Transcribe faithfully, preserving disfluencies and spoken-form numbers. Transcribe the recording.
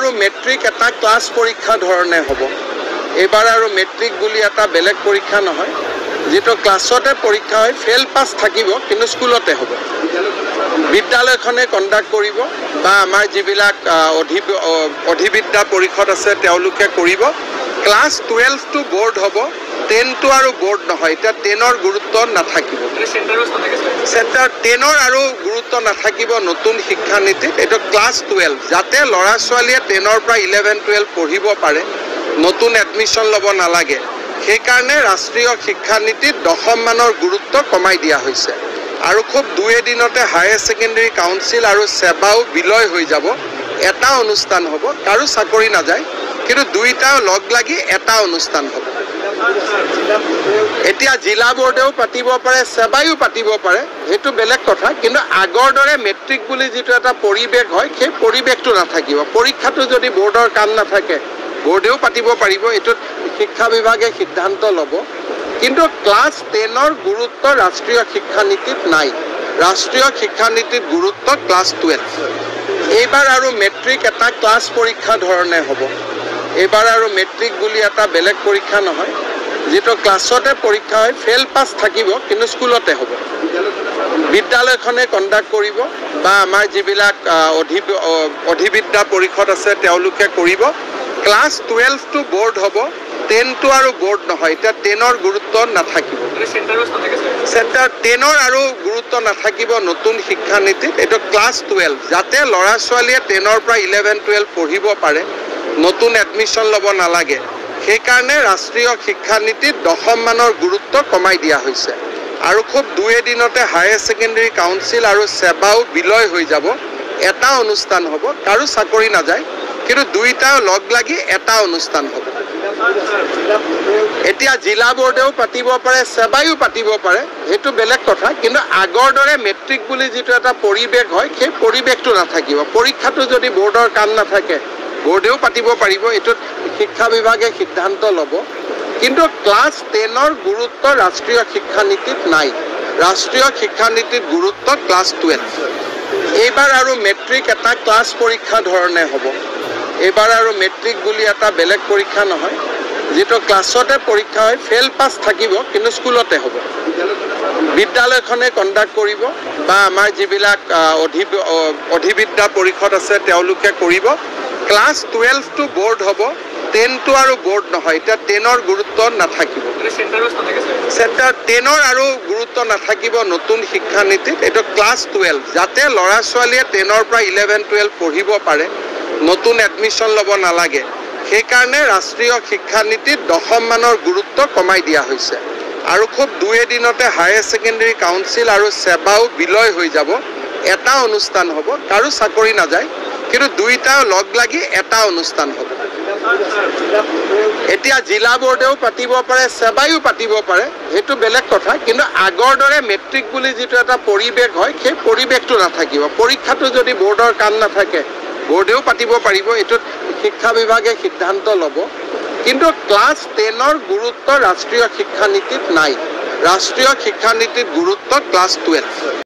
আৰু মেট্ৰিক এটা ক্লাছ পৰীক্ষা ধৰণে হ'ব। এইবাৰ আৰু মেট্ৰিক বুলি এটা বেলেগ পৰীক্ষা নহয়, যেটো ক্লাছতে পৰীক্ষা হয়, ফেল পাছ থাকিব কিন্তু স্কুলতে হ'ব। বিদ্যালয়খনে কণ্ডাক্ট কৰিব বা আমাৰ যিবিলাক অধি অধিবিদ্যা পৰিষদ আছে তেওঁলোকে কৰিব। ক্লাছ টুৱেলভ টু বোৰ্ড হ'ব, টেন টু আৰু বোৰ্ড নহয়। এতিয়া টেনৰ গুৰুত্ব নাথাকিব, চেণ্টাৰ টেনৰ আৰু গুৰুত্ব নাথাকিব নতুন শিক্ষানীতিত। এইটো ক্লাছ টুৱেলভ, যাতে ল'ৰা ছোৱালীয়ে টেনৰ পৰা ইলেভেন টুৱেলভ পঢ়িব পাৰে, নতুন এডমিশ্যন ল'ব নালাগে। সেইকাৰণে ৰাষ্ট্ৰীয় শিক্ষানীতিত দশম মানৰ গুৰুত্ব কমাই দিয়া হৈছে। আৰু খুব দুই এদিনতে হায়াৰ ছেকেণ্ডেৰী কাউন্সিল আৰু সেৱাও বিলয় হৈ যাব। এটা অনুষ্ঠান হ'ব, কাৰো চাকৰি নাযায়, কিন্তু দুইটাও লগ লাগি এটা অনুষ্ঠান হ'ব। এতিয়া জিলা বোৰ্ডেও পাতিব পাৰে, সেৱাইও পাতিব পাৰে, সেইটো বেলেগ কথা। কিন্তু আগৰ দৰে মেট্ৰিক বুলি যিটো এটা পৰিৱেশ হয়, সেই পৰিৱেশটো নাথাকিব। পৰীক্ষাটো যদি বোৰ্ডৰ কাম নাথাকে, বোৰ্ডেও পাতিব পাৰিব, এইটোত শিক্ষা বিভাগে সিদ্ধান্ত ল'ব। কিন্তু ক্লাছ টেনৰ গুৰুত্ব ৰাষ্ট্ৰীয় শিক্ষানীতিত নাই। ৰাষ্ট্ৰীয় শিক্ষানীতিত গুৰুত্ব ক্লাছ টুৱেলভ। এইবাৰ আৰু মেট্ৰিক এটা ক্লাছ পৰীক্ষা ধৰণে হ'ব। এইবাৰ আৰু মেট্ৰিক বুলি এটা বেলেগ পৰীক্ষা নহয়, যেটো ক্লাছতে পৰীক্ষা হয়, ফেল পাছ থাকিব কিন্তু স্কুলতে হ'ব। বিদ্যালয়খনে কণ্ডাক্ট কৰিব বা আমাৰ যিবিলাক অধি অধিবিদ্যা পৰিষদ আছে তেওঁলোকে কৰিব। ক্লাছ টুৱেলভ টু বোৰ্ড হ'ব, টেন টু আৰু বোৰ্ড নহয়। এতিয়া টেনৰ গুৰুত্ব নাথাকিব, চেণ্টাৰ টেনৰ আৰু গুৰুত্ব নাথাকিব নতুন শিক্ষানীতিত। এইটো ক্লাছ টুৱেলভ, যাতে ল'ৰা ছোৱালীয়ে টেনৰ পৰা ইলেভেন টুৱেলভ পঢ়িব পাৰে, নতুন এডমিশ্যন ল'ব নালাগে। সেইকাৰণে ৰাষ্ট্ৰীয় শিক্ষানীতিত দশম মানৰ গুৰুত্ব কমাই দিয়া হৈছে। আৰু খুব দুই এদিনতে হায়াৰ ছেকেণ্ডেৰী কাউন্সিল আৰু সেৱাও বিলয় হৈ যাব। এটা অনুষ্ঠান হ'ব, কাৰো চাকৰি নাযায়, কিন্তু দুইটাও লগ লাগি এটা অনুষ্ঠান হ'ব। এতিয়া জিলা বোৰ্ডেও পাতিব পাৰে, সেৱাইও পাতিব পাৰে, সেইটো বেলেগ কথা। কিন্তু আগৰ দৰে মেট্ৰিক বুলি যিটো এটা পৰিৱেশ হয়, সেই পৰিৱেশটো নাথাকিব। পৰীক্ষাটো যদি বোৰ্ডৰ কাম নাথাকে, বোৰ্ডেও পাতিব পাৰিব, এইটোত শিক্ষা বিভাগে সিদ্ধান্ত ল'ব। কিন্তু ক্লাছ টেনৰ গুৰুত্ব ৰাষ্ট্ৰীয় শিক্ষানীতিত নাই। ৰাষ্ট্ৰীয় শিক্ষানীতিত গুৰুত্ব ক্লাছ টুৱেলভ। এইবাৰ আৰু মেট্ৰিক এটা ক্লাছ পৰীক্ষা ধৰণে হ'ব। এইবাৰ আৰু মেট্ৰিক বুলি এটা বেলেগ পৰীক্ষা নহয়, যেটো ক্লাছতে পৰীক্ষা হয়, ফেল পাছ থাকিব কিন্তু স্কুলতে হ'ব। বিদ্যালয়খনে কণ্ডাক্ট কৰিব বা আমাৰ যিবিলাক অধি অধিবিদ্যা পৰিষদ আছে তেওঁলোকে কৰিব। ক্লাছ টুৱেলভ টু বোৰ্ড হ'ব, টেন টু আৰু বোৰ্ড নহয়। এতিয়া টেনৰ গুৰুত্ব নাথাকিব, চেণ্টাৰ টেনৰ আৰু গুৰুত্ব নাথাকিব নতুন শিক্ষানীতিত। এইটো ক্লাছ টুৱেলভ, যাতে ল'ৰা ছোৱালীয়ে টেনৰ পৰা ইলেভেন টুৱেলভ পঢ়িব পাৰে, নতুন এডমিশ্যন ল'ব নালাগে। সেইকাৰণে ৰাষ্ট্ৰীয় শিক্ষানীতিত দশম মানৰ গুৰুত্ব কমাই দিয়া হৈছে। আৰু খুব দুই এদিনতে হায়াৰ ছেকেণ্ডেৰী কাউন্সিল আৰু সেৱাও বিলয় হৈ যাব। এটা অনুষ্ঠান হ'ব, কাৰো চাকৰি নাযায়, কিন্তু দুইটাও লগ লাগি এটা অনুষ্ঠান হ'ব। এতিয়া জিলা বোৰ্ডেও পাতিব পাৰে, সেৱাইও পাতিব পাৰে, সেইটো বেলেগ কথা। কিন্তু আগৰ দৰে মেট্ৰিক বুলি যিটো এটা পৰিৱেশ হয়, সেই পৰিৱেশটো নাথাকিব। পৰীক্ষাটো যদি বোৰ্ডৰ কাম নাথাকে, বোৰ্ডেও পাতিব পাৰিব, এইটোত শিক্ষা বিভাগে সিদ্ধান্ত ল'ব। কিন্তু ক্লাছ টেনৰ গুৰুত্ব ৰাষ্ট্ৰীয় শিক্ষানীতিত নাই। ৰাষ্ট্ৰীয় শিক্ষানীতিত গুৰুত্ব ক্লাছ টুৱেলভ।